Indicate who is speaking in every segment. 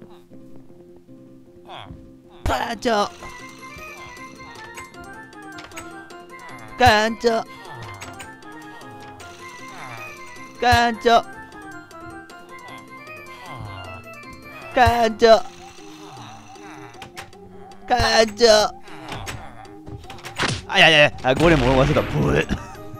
Speaker 1: 艦長艦長艦長艦長艦長あ、いやいやいや、ゴーレムを忘れた。ブー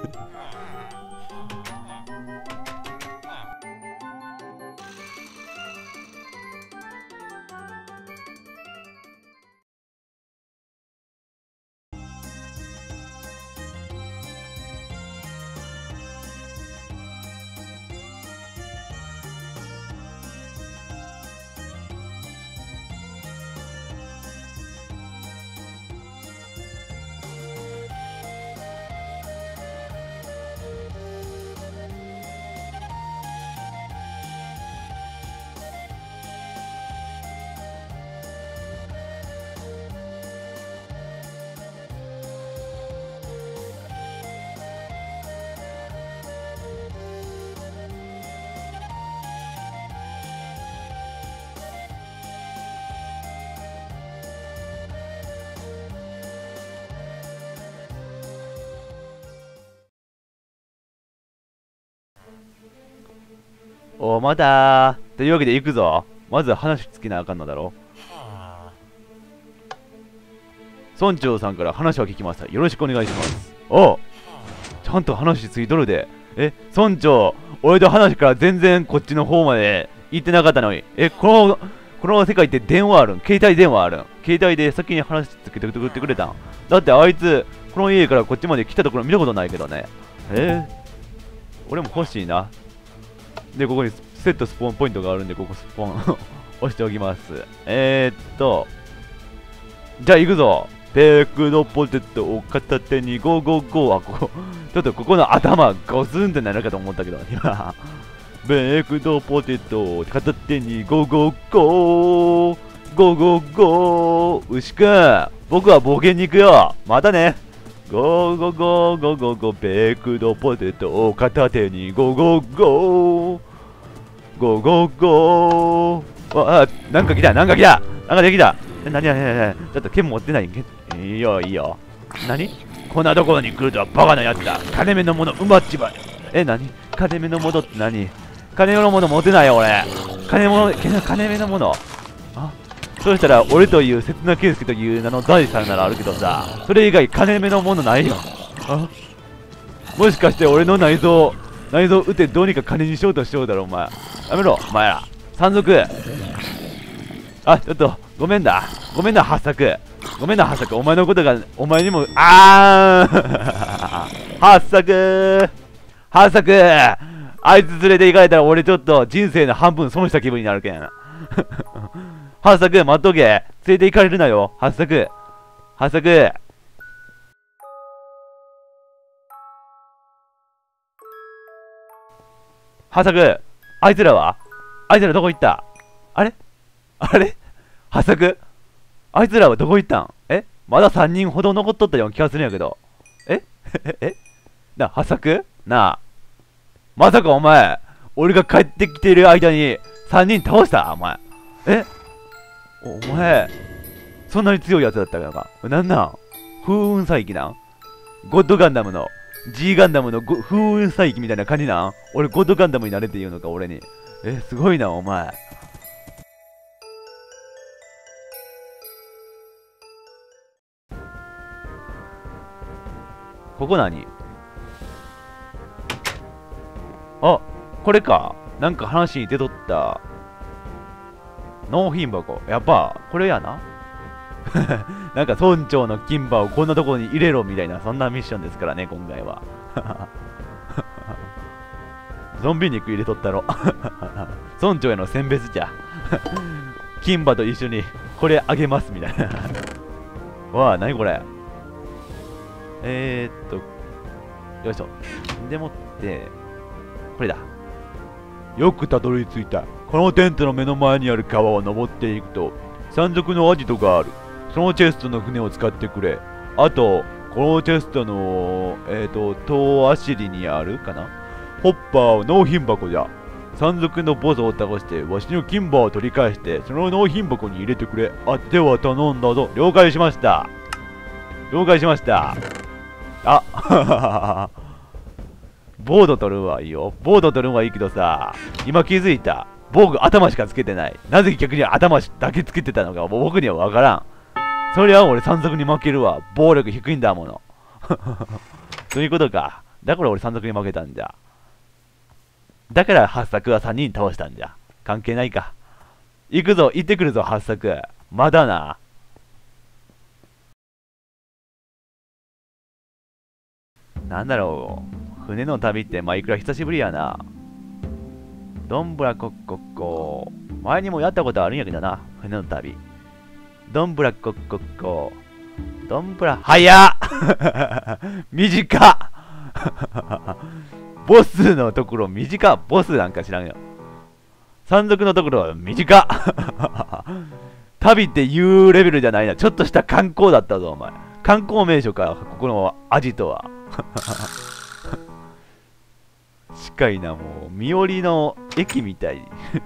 Speaker 1: お、またー。というわけで行くぞ。まず話つけなあかんのだろ。村長さんから話を聞きました。よろしくお願いします。おう、ちゃんと話ついとるで。村長、俺と話から全然こっちの方まで行ってなかったのに。この世界って電話あるん？携帯電話あるん？携帯で先に話つけてくれたん？だってあいつ、この家からこっちまで来たところ見たことないけどね。俺も欲しいな。で、ここにセットスポーンポイントがあるんで、ここスポーン押しておきます。じゃあ行くぞ。ベークドポテトを片手にゴーゴーゴー。ちょっとここの頭ゴズンってなるかと思ったけど、今。ベークドポテトを片手にゴーゴーゴー。ゴーゴーゴー。牛くん、僕は冒険に行くよ。またね。ゴーゴーゴーゴーゴーゴー。ベークドポテトを片手にゴーゴーゴー。ゴーゴーゴー。なんか来た、なんか来た、なんかできた。何ちょっと剣持ってないんけ。いいよいいよ。何こんなところに来るとはバカなやつだ。金目のものうまっちまえ。何金目のものって何？金目のもの持てないよ俺。金目のもの。そうしたら俺という刹那圭介という名の財産ならあるけどさ、それ以外金目のものないよ。もしかして俺の内臓撃ってどうにか金にしようとしようだろお前。やめろお前ら。山賊。ちょっとごめんだハッサク。ごめんなハッサク。お前のことがお前にもハッサクあいつ連れて行かれたら俺ちょっと人生の半分損した気分になるけん。ハッサク待っとけ。連れて行かれるなよハッサク。あいつらどこ行った？あれハサク、あいつらはどこ行ったん？まだ3人ほど残っとったような気がするんやけど。ハサクなあ。まさかお前、俺が帰ってきてる間に3人倒したお前。お前、そんなに強いやつだったのか。なん風雲再起なん？ゴッドガンダムのG ガンダムの風雲再起みたいな感じなん？俺ゴッドガンダムになれって言うのか俺に。すごいなお前。ここ何？これか。なんか話に出とった納品箱。やっぱこれやな。なんか村長の金歯をこんなところに入れろみたいな、そんなミッションですからね今回は。ゾンビ肉入れとったろ。村長への選別じゃ。金歯と一緒にこれあげますみたいな。わあ、なにこれ。よいしょ。でもって、これだ。よくたどり着いた。このテントの目の前にある川を登っていくと、山賊のアジトがある。そのチェストの船を使ってくれ。あと、このチェストの、遠足りにあるかなホッパーを納品箱じゃ。 山賊のボスを倒してわしの金歯を取り返してその納品箱に入れてくれ。あ、では頼んだぞ。了解しました。了解しました。あボード取るはいいよ。ボード取るはいいけどさ、今気づいた。防具頭しかつけてない。なぜ逆に頭だけつけてたのか僕にはわからん。そりゃ俺山賊に負けるわ。暴力低いんだもの。そういうことか。だから俺山賊に負けたんじゃ。だから八作は3人倒したんじゃ。関係ないか。行くぞ、行ってくるぞ、八作。まだな。なんだろう。船の旅ってマイクラ久しぶりやな。どんぶらこっこっこ。前にもやったことあるんやけどな。船の旅。どんぶらこっこっこ。どんぶら、早っ短っボスのところ短っ。ボスなんか知らんよ。山賊のところは短っ旅っていうレベルじゃないな。ちょっとした観光だったぞ、お前。観光名所か、ここのアジトは。近いな、もう。身寄りの駅みたい。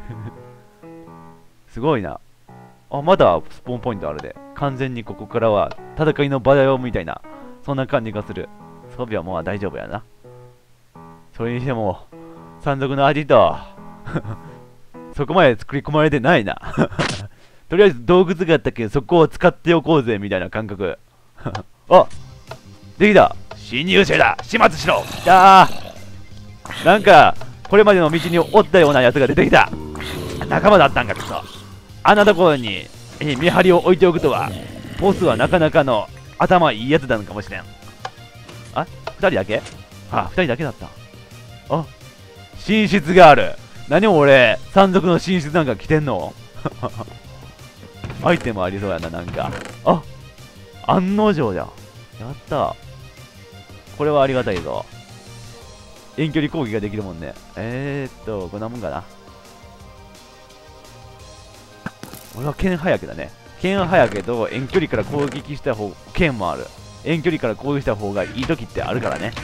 Speaker 1: すごいな。あ、まだスポーンポイントあるで。完全にここからは戦いの場だよみたいな。そんな感じがする。装備はもう大丈夫やな。それにしても、山賊のアジト。そこまで作り込まれてないな。とりあえず洞窟があったけど、そこを使っておこうぜみたいな感覚。あ、できた。侵入者だ。始末しろ。きたー。なんかこれまでの道におったようなやつが出てきた。仲間だったんかくそ。あんなところに見張りを置いておくとは。ボスはなかなかの頭いいやつなのかもしれん。あ、2人だけ？あ、2人だけだった。あ、寝室がある。何も俺山賊の寝室なんか来てんのアイテムありそうやな。なんかあ、案の定じゃん。やった。これはありがたいぞ。遠距離攻撃ができるもんね。こんなもんかな。俺は剣早けだね。剣早けど遠距離から攻撃した方、剣もある。遠距離から攻撃した方がいい時ってあるからね。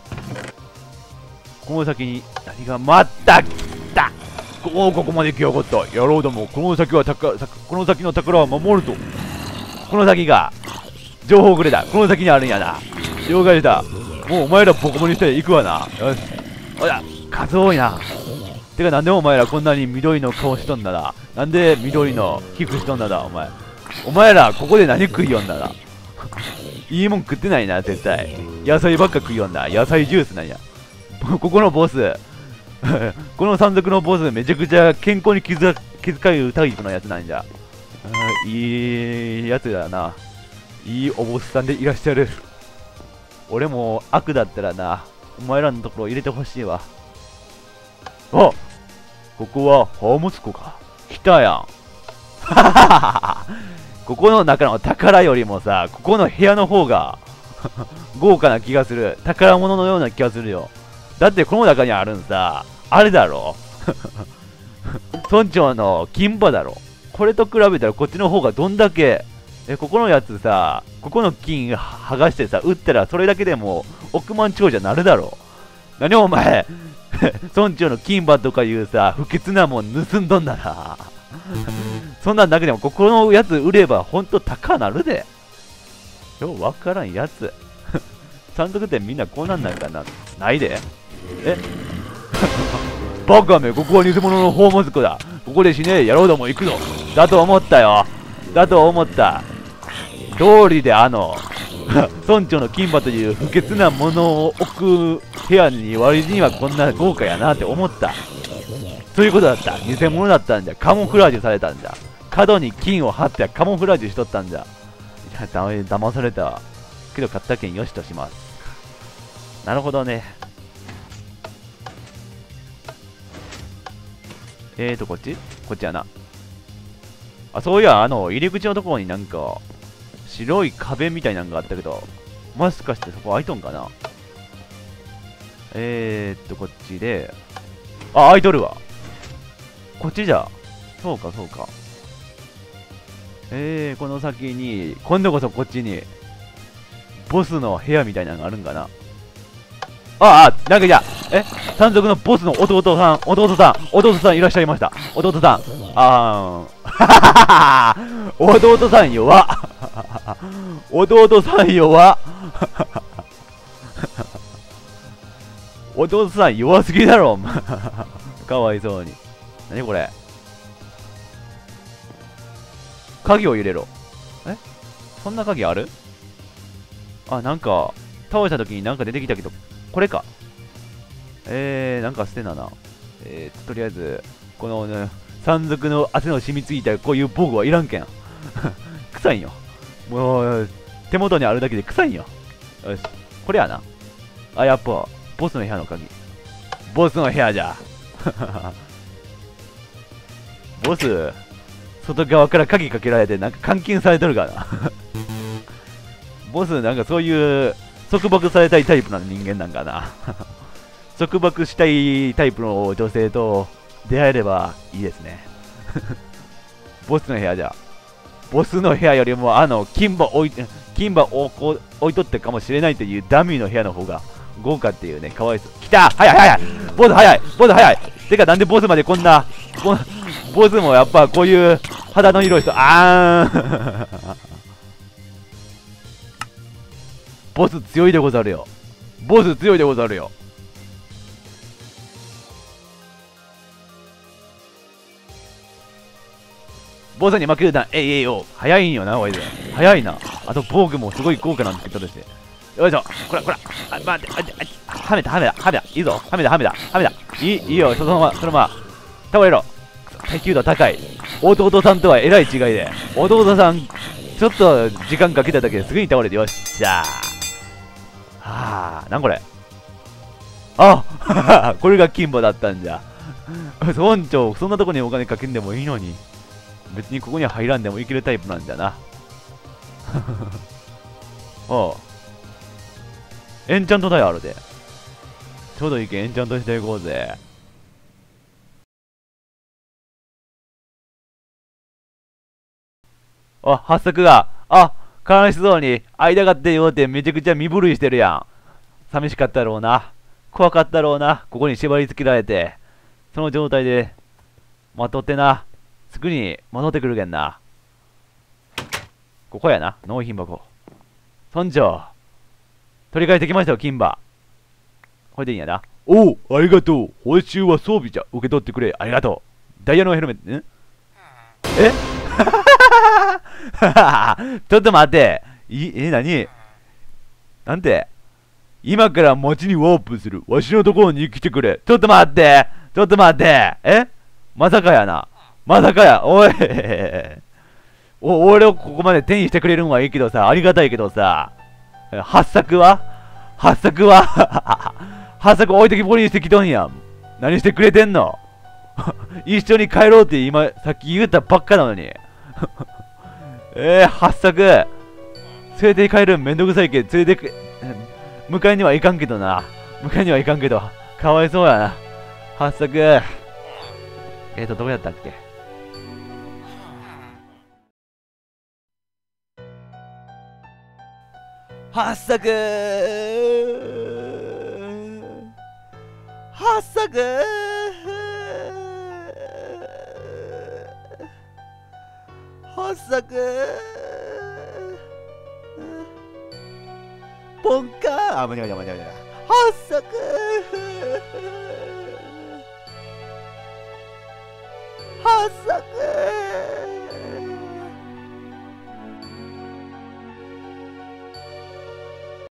Speaker 1: この先に何が待った来た。ここまで来やがった。野郎ども、この先の宝は守ると。この先が情報くれだ。この先にあるんやな。了解した。もうお前らボコボコにして行くわな。よし。おや、数多いな。てかなんでお前らこんなに緑の顔しとんだな。なんで緑の皮膚しとんだな、お前。お前らここで何食いよんだな。いいもん食ってないな、絶対。野菜ばっか食いよんだ。野菜ジュースなんや。ここのボス。この山賊のボスめちゃくちゃ健康に気遣うタイプのやつなんじゃ。いいやつだな。いいおボスさんでいらっしゃる。俺も悪だったらな、お前らのところ入れてほしいわ。あ、ここは宝物庫か。来たやん。ここの中の宝よりもさ、ここの部屋の方が豪華な気がする。宝物のような気がするよ。だってこの中にあるんさ、あれだろ。村長の金歯だろ。これと比べたらこっちの方がどんだけ、ここのやつさ、ここの金剥がしてさ、撃ったらそれだけでも億万長者なるだろ。何お前、村長の金歯とかいうさ、不潔なもん盗んどんだな。そんなんだけでもここのやつ売ればほんと高なるで。ようわからんやつ。山賊ってみんなこうなんないかな。ないで。バカめ、ここは偽物の宝物庫だ。ここで死ねえ野郎ども行くぞ。だと思ったよ。だと思った。道理で村長の金歯という不潔なものを置く部屋に割にはこんな豪華やなって思った。そういうことだった。偽物だったんじゃ。カモフラージュされたんじゃ。角に金を貼ってカモフラージュしとったんじゃ。いや、騙された。けど買った件よしとします。なるほどね。こっちやな。あ、そういや、入り口のところになんか、白い壁みたいなのがあったけど、もしかしてそこ開いとんかな。こっちで、あ、開いとるわ。こっちじゃ。そうか、そうか。この先に、今度こそこっちに、ボスの部屋みたいなのがあるんかな。 なんかじゃあ、山賊のボスの弟さんいらっしゃいました。弟さん。弟さん弱っ。弟さん弱っ。弟さん弱すぎだろ、かわいそうに。なにこれ。鍵を入れろ。そんな鍵ある？なんか、倒した時になんか出てきたけど、これか。なんか捨てなな。とりあえず、このね、山賊の汗の染みついたこういう防具はいらんけん。臭いんよ。もう、手元にあるだけで臭いんよ。よし、これやな。やっぱ、ボスの部屋の鍵。ボスの部屋じゃ。ボス、外側から鍵かけられてなんか監禁されとるかな。ボスなんかそういう束縛されたいタイプな人間なんかな。束縛したいタイプの女性と出会えればいいですね。ボスの部屋じゃ。ボスの部屋よりも金歯を置いとってかもしれないというダミーの部屋の方が豪華っていうね。かわいそう。来た。早いボス早い。てかなんでボスまでこんなボスもやっぱこういう肌の色い人ボス強いでござるよ。ボスに負けるな。早いんよな、おいで。早いな。あと防具もすごい豪華なんですけどですね。よいしょ。こら。待って。はめた。いいぞ。はめた。いいよ。そのまま。倒れろ。耐久度高い。弟さんとはえらい違いで。弟さん、ちょっと時間かけただけですぐに倒れてよっしゃー。なんこれ。これが金歯だったんじゃ。村長、そんなとこにお金かけんでもいいのに。別にここには入らんでもいけるタイプなんじゃな。エンチャント台あるで。ちょうどいいけん、エンチャントしていこうぜ。発作が、悲しそうに、会いたがってよってめちゃくちゃ身震いしてるやん。寂しかったろうな。怖かったろうな。ここに縛り付けられて。その状態で、待っとってな。すぐに戻ってくるけんな。ここやな。納品箱。村長。取り替えてきましたよ、金歯。これでいいんやな。ありがとう。報酬は装備じゃ。受け取ってくれ。ありがとう。ダイヤのヘルメット、ちょっと待って。何なんて今から街にワープする。わしのところに来てくれ。ちょっと待って。まさかや。おい。俺をここまで転移してくれるんはいいけどさ、ありがたいけどさ、発作は発作置いてきぼりにしてきとんやん。何してくれてんの。一緒に帰ろうってさっき言ったばっかなのに。発作連れて帰るんめんどくさいけど、迎えにはいかんけどな。かわいそうやな。発作。どこやったっけ。発作。ポンカー。間に合う。発作。発作。